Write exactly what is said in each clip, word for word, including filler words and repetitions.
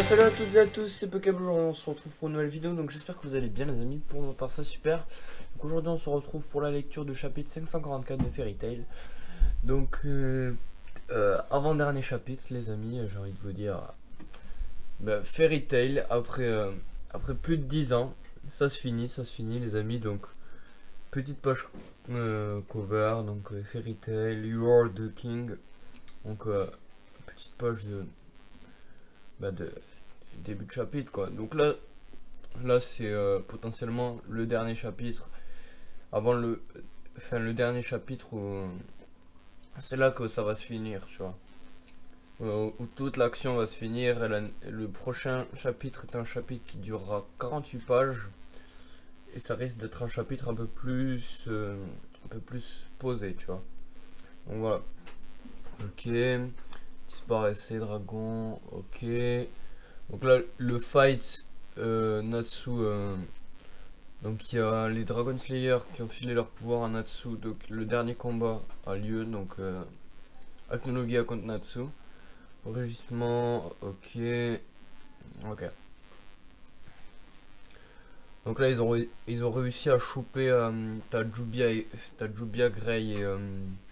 Salut à toutes et à tous, c'est Pokéball, on se retrouve pour une nouvelle vidéo, donc j'espère que vous allez bien les amis, pour ma part ça super. Donc aujourd'hui on se retrouve pour la lecture du chapitre cinq cent quarante-quatre de Fairy Tail. Donc euh, euh, avant dernier chapitre les amis, j'ai envie de vous dire, bah, Fairy Tail après, euh, après plus de dix ans, ça se finit, ça se finit les amis, donc petite page euh, cover, donc euh, Fairy Tail, You Are the King, donc euh, petite page de... Bah de début de chapitre quoi. Donc là là c'est euh, potentiellement le dernier chapitre avant le enfin le dernier chapitre où c'est là que ça va se finir, tu vois, où, où toute l'action va se finir. Et la, le prochain chapitre est un chapitre qui durera quarante-huit pages et ça risque d'être un chapitre un peu plus euh, un peu plus posé, tu vois. Donc voilà. Ok, disparaissez dragon. Ok, donc là le fight euh, Natsu, euh, donc il y a les Dragon Slayer qui ont filé leur pouvoir à Natsu, donc le dernier combat a lieu, donc euh, Acnologia contre Natsu, enregistrement, ok, ok. Donc là ils ont, ils ont réussi à choper euh, Tajubia, et, Tajubia Grey et, euh,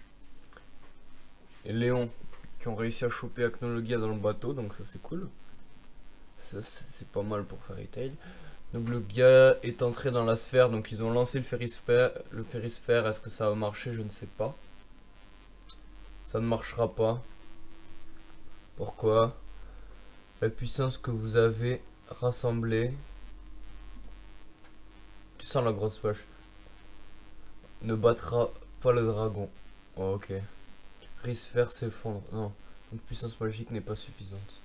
et Léon, qui ont réussi à choper Acnologia dans le bateau, donc ça c'est cool. Ça c'est pas mal pour Fairy Tail. Donc le gars est entré dans la sphère, donc ils ont lancé le Ferrisphère. Le Ferrisphère, est-ce que ça va marcher? Je ne sais pas. Ça ne marchera pas. Pourquoi? La puissance que vous avez rassemblée. Tu sens la grosse poche. Ne battra pas le dragon. Oh, ok. Ferrisphère s'effondre. Non, une puissance magique n'est pas suffisante.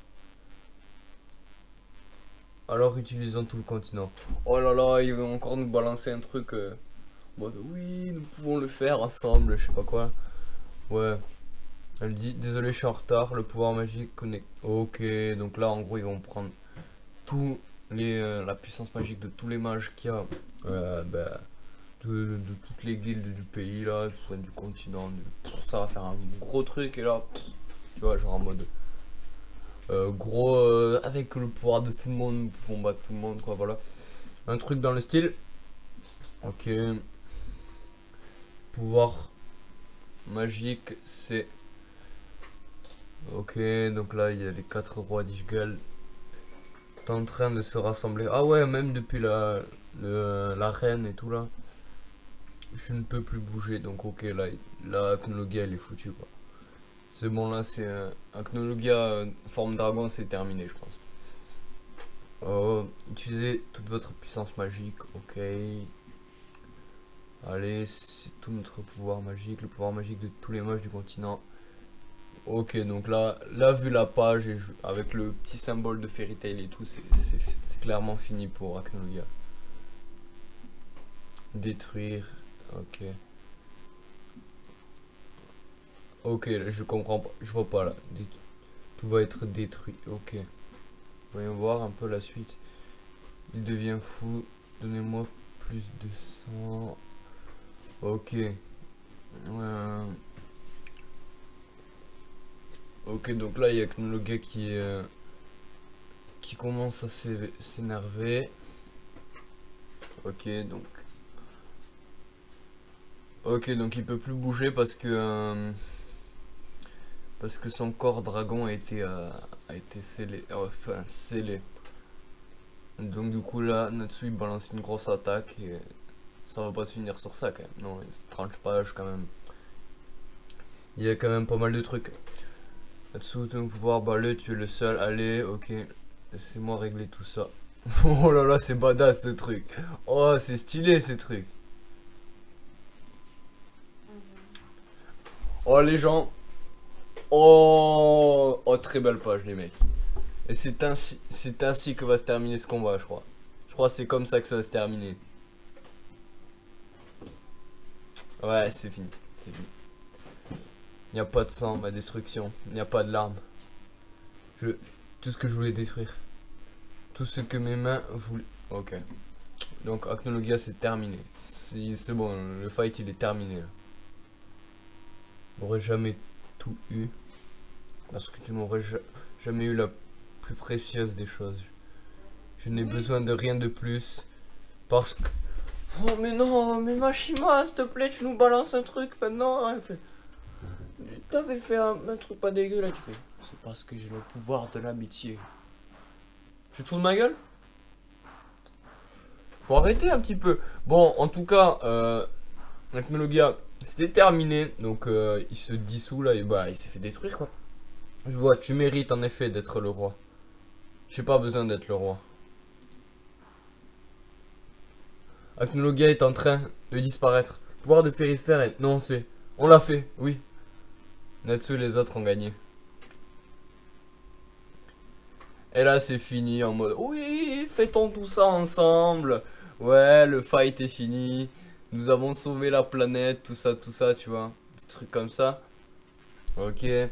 Alors utilisons tout le continent. Oh là là, ils vont encore nous balancer un truc. Euh, mode oui, nous pouvons le faire ensemble, je sais pas quoi. Ouais. Elle dit désolé, je suis en retard. Le pouvoir magique connecte. Ok, donc là en gros ils vont prendre tout les euh, la puissance magique de tous les mages qu'il y a, euh, bah, de, de toutes les guildes du pays là, du continent. De, pff, ça va faire un gros truc et là, pff, tu vois, genre en mode euh, gros euh, avec le pouvoir de tout le monde, nous pouvons battre tout le monde quoi. Voilà, un truc dans le style. Ok, pouvoir magique c'est ok, donc là il y a les quatre rois d'Ishgal en train de se rassembler. Ah ouais, même depuis la, le, la reine et tout là, je ne peux plus bouger. Donc ok, là, la Acnologia elle est foutue quoi. C'est bon là, c'est euh, Acnologia euh, forme dragon, c'est terminé je pense. Oh, utilisez toute votre puissance magique, ok. Allez, c'est tout notre pouvoir magique, le pouvoir magique de tous les mages du continent. Ok, donc là, là vu la page et avec le petit symbole de Fairy Tail et tout, c'est clairement fini pour Acnologia. Détruire, ok. Ok, là, je comprends pas, je vois pas là. Tout va être détruit, ok. Voyons voir un peu la suite. Il devient fou, donnez-moi plus de sang. Ok. Euh... Ok, donc là il y a le gars qui euh, qui commence à s'énerver. Ok, donc ok, donc il peut plus bouger parce que euh, parce que son corps dragon a été euh, a été scellé, enfin scellé. Donc du coup là, Natsu il balance une grosse attaque et ça va pas se finir sur ça quand même. Non, c'est trente pages quand même. Il y a quand même pas mal de trucs. Natsu, ton pouvoir, bah le, tu es le seul. Allez, ok. Laissez-moi régler tout ça. Oh là là, c'est badass ce truc. Oh, c'est stylé ce truc. Oh les gens. Oh, oh très belle page les mecs. Et c'est ainsi, c'est ainsi que va se terminer ce combat, je crois. Je crois que c'est comme ça que ça va se terminer. Ouais, c'est fini. C'est fini. Il n'y a pas de sang, ma destruction. Il n'y a pas de larmes. Je... Tout ce que je voulais détruire. Tout ce que mes mains voulaient... Ok. Donc Acnologia c'est terminé. C'est bon, le fight il est terminé là. J'aurais jamais tout eu. Parce que tu n'aurais ja jamais eu la plus précieuse des choses. Je n'ai besoin de rien de plus. Parce que... Oh mais non, mais Mashima, s'il te plaît, tu nous balances un truc maintenant. Elle fait... T'avais fait un, un truc pas dégueu là, tu fais. C'est parce que j'ai le pouvoir de l'amitié. Tu te fous de ma gueule? Faut arrêter un petit peu. Bon, en tout cas, euh, avec Melogia, c'était terminé. Donc, euh, il se dissout là et bah, il s'est fait détruire quoi. Je vois, tu mérites en effet d'être le roi. J'ai pas besoin d'être le roi. Acnologia est en train de disparaître. Le pouvoir de Férisphère est... Non, c'est... On l'a fait, oui. Natsu et les autres ont gagné. Et là, c'est fini en mode... Oui, fêtons tout ça ensemble. Ouais, le fight est fini. Nous avons sauvé la planète, tout ça, tout ça, tu vois. Des trucs comme ça. Ok. Et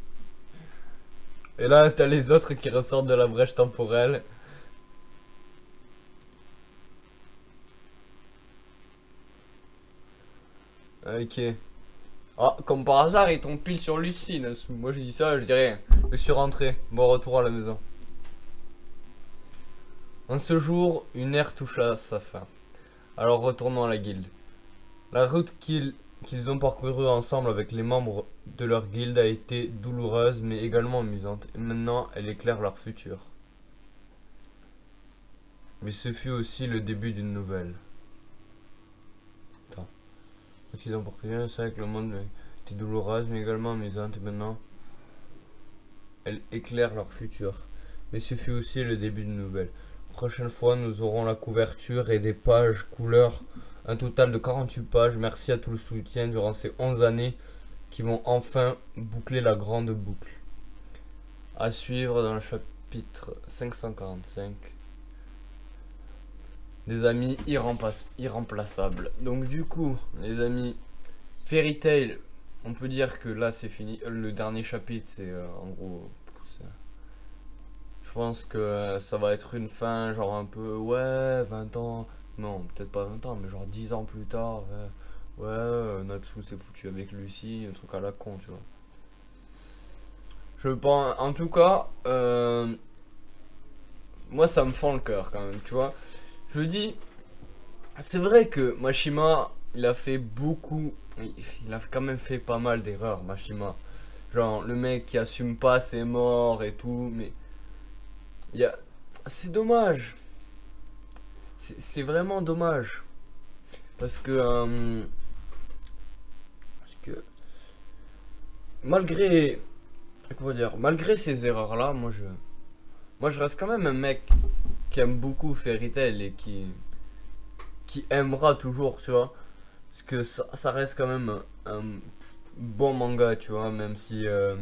là, t'as les autres qui ressortent de la brèche temporelle. Ok. Ah, comme par hasard, ils tombent pile sur Lucie. Moi, je dis ça, je dirais, je suis rentré. Bon retour à la maison. En ce jour, une ère toucha à sa fin. Alors retournons à la guilde. La route qu'ils qu'ils ont parcourue ensemble avec les membres de leur guilde a été douloureuse, mais également amusante. Et maintenant, elle éclaire leur futur. Mais ce fut aussi le début d'une nouvelle. Attends. Ils ont parcouru, c'est vrai que le monde était douloureuse, mais également amusante. Et maintenant, elle éclaire leur futur. Mais ce fut aussi le début d'une nouvelle. Prochaine fois, nous aurons la couverture et des pages couleurs. Un total de quarante-huit pages. Merci à tout le soutien durant ces onze années qui vont enfin boucler la grande boucle. À suivre dans le chapitre cinq cent quarante-cinq. Des amis irremplaçables. Donc du coup, les amis, Fairy Tail, on peut dire que là c'est fini. Le dernier chapitre, c'est euh, en gros... Je pense que ça va être une fin genre un peu, ouais, vingt ans. Non, peut-être pas vingt ans, mais genre dix ans plus tard. Ouais, ouais euh, Natsu s'est foutu avec Lucie, un truc à la con, tu vois. Je pense, en tout cas, euh, moi ça me fend le cœur quand même, tu vois. Je dis, c'est vrai que Mashima, il a fait beaucoup, il a quand même fait pas mal d'erreurs, Mashima. Genre, le mec qui assume pas ses morts et tout, mais il y a... c'est dommage. C'est vraiment dommage. Parce que, euh, parce que, malgré, comment dire, malgré ces erreurs-là, moi je, moi je reste quand même un mec qui aime beaucoup Fairy Tail et qui, qui aimera toujours, tu vois. Parce que ça, ça reste quand même un, un bon manga, tu vois, même si... Euh,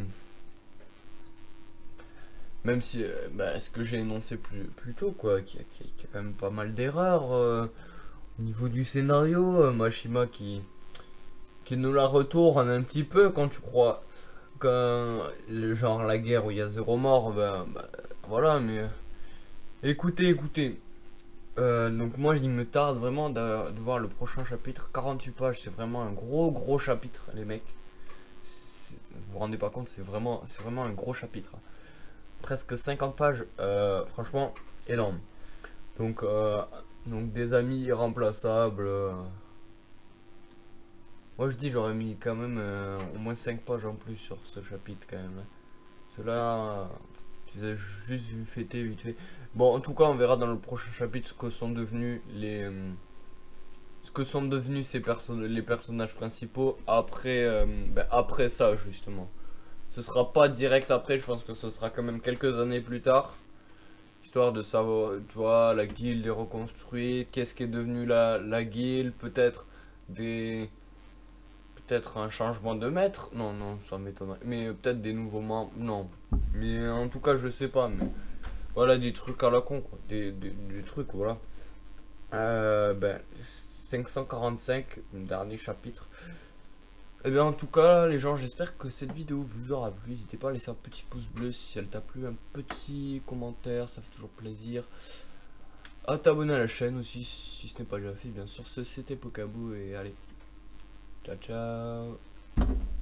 même si, euh, bah, ce que j'ai énoncé plus, plus tôt, quoi, qu'il y, qu y, a quand même pas mal d'erreurs euh, au niveau du scénario. Euh, Mashima qui, qui nous la retourne un petit peu quand tu crois que, genre, la guerre où il y a zéro mort, bah, bah voilà, mais... Euh, écoutez, écoutez. Euh, donc moi, il me tarde vraiment de, de voir le prochain chapitre. quarante-huit pages, c'est vraiment un gros, gros chapitre, les mecs. Vous vous rendez pas compte, c'est vraiment, c'est vraiment un gros chapitre. Presque cinquante pages, euh, franchement énorme. Donc, euh, donc des amis irremplaçables. Euh. Moi je dis j'aurais mis quand même euh, au moins cinq pages en plus sur ce chapitre quand même. Cela, je les ai juste vu fêter vite fait. Bon, en tout cas on verra dans le prochain chapitre ce que sont devenus les... Euh, ce que sont devenus ces perso les personnages principaux après, euh, ben, après ça justement. Ce sera pas direct après, je pense que ce sera quand même quelques années plus tard. Histoire de savoir, tu vois, la guilde est reconstruite, qu'est-ce qui est devenu la, la guilde, peut-être des... Peut-être un changement de maître. Non, non, ça m'étonnerait. Mais peut-être des nouveaux membres. Non. Mais en tout cas, je sais pas. Mais voilà, des trucs à la con, quoi. Des, des, des trucs, voilà. Euh, ben, cinq cent quarante-cinq, dernier chapitre. Et bien en tout cas les gens, j'espère que cette vidéo vous aura plu. N'hésitez pas à laisser un petit pouce bleu si elle t'a plu, un petit commentaire, ça fait toujours plaisir. À t'abonner à la chaîne aussi si ce n'est pas déjà fait bien sûr. C'était Pokabou et allez, ciao ciao.